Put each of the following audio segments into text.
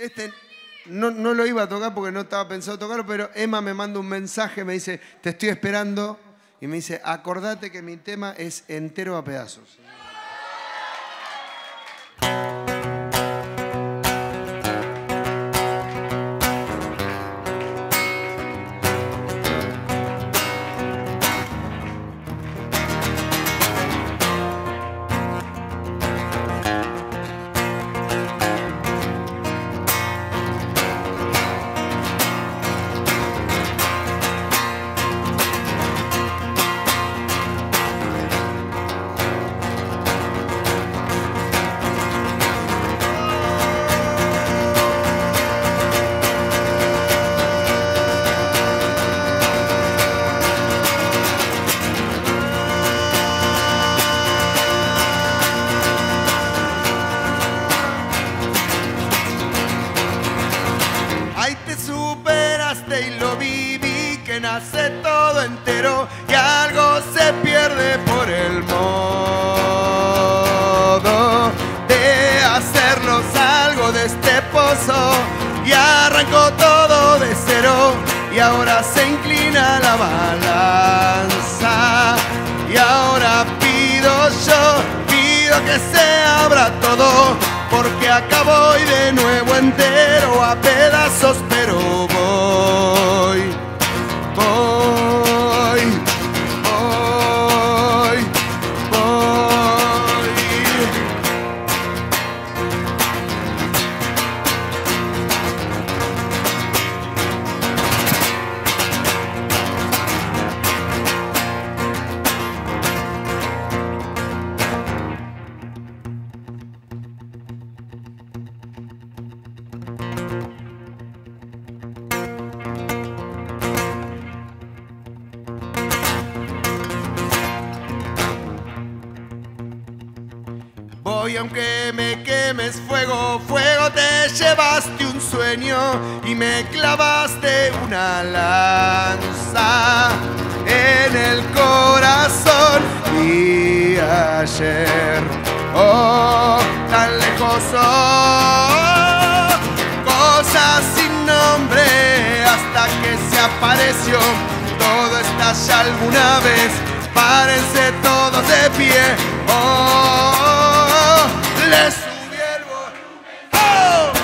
Este no lo iba a tocar porque no estaba pensado tocarlo, pero Emma me manda un mensaje, me dice, te estoy esperando, y me dice, acordate que mi tema es entero a pedazos. Y lo viví, que nace todo entero y algo se pierde por el modo de hacernos algo de este pozo, y arrancó todo de cero y ahora se inclina la balanza, y ahora pido que se abra todo, porque acá voy de nuevo entero a pedazos, pero voy. Voy aunque me quemes, fuego, fuego, te llevaste un sueño y me clavaste una lanza en el corazón. Y ayer, oh, tan lejos, oh, cosas sin nombre, hasta que se apareció. Todo estalla alguna vez, párense todos de pie, oh, le subí el volumen, oh.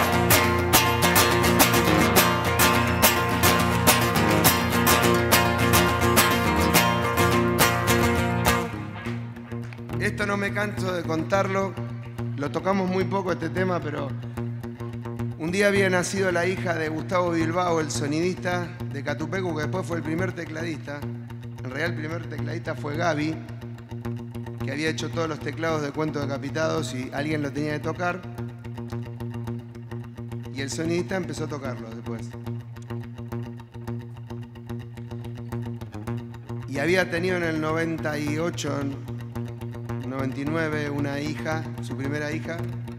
Esto no me canso de contarlo, lo tocamos muy poco este tema, pero un día había nacido la hija de Gustavo Bilbao, el sonidista de Catupecu, que después fue el primer tecladista. En realidad el primer tecladista fue Gaby, que había hecho todos los teclados de Cuentos Decapitados y alguien lo tenía que tocar. Y el sonidista empezó a tocarlo después. Y había tenido en el 98, 99, una hija, su primera hija.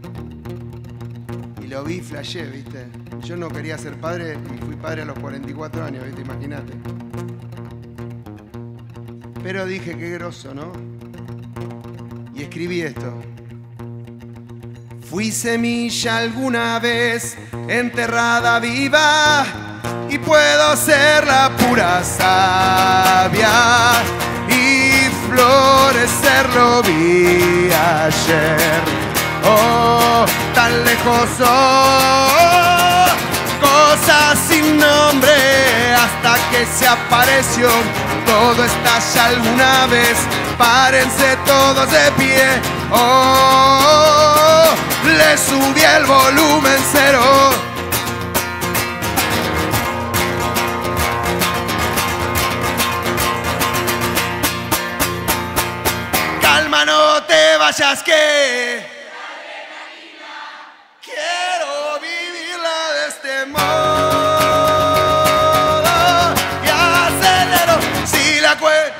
Y lo vi y flashé, ¿viste? Yo no quería ser padre y fui padre a los 44 años, ¿viste? Imagínate. Pero dije, qué groso, ¿no? Y escribí esto. Fui semilla alguna vez, enterrada viva, y puedo ser la pura savia, y florecer lo vi ayer. Oh, tan lejos, oh, cosas sin nombre, hasta que se apareció. Todo estalla alguna vez, párense todos de pie, oh, le subí el volumen cero. Calma, no te vayas, que quiero vivirla de este modo. Y acelero si la cuenta.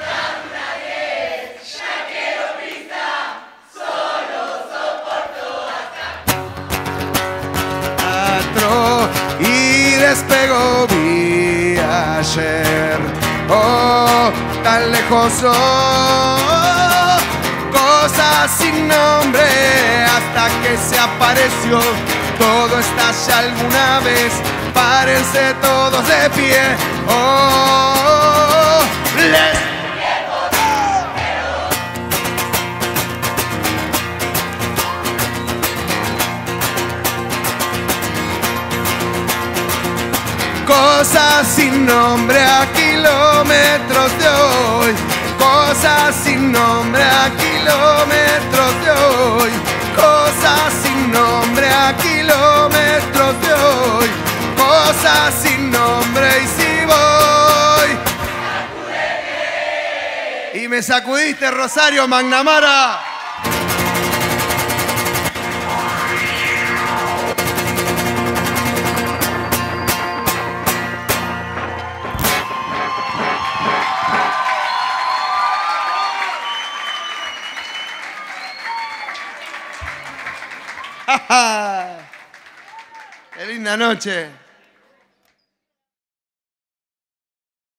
Ya quiero prisa, solo soporto hasta. Y despegó vi ayer, oh, tan lejos, oh, cosas sin nombre, hasta que se apareció. todo estalla alguna vez. Párense todos de pie. Oh, les... Cosas sin nombre a kilómetros de hoy. Cosas sin nombre a kilómetros de hoy. Cosas sin nombre a kilómetros de hoy. Cosas sin nombre y si voy. Y me sacudiste, Rosario McNamara. ¡Qué linda noche!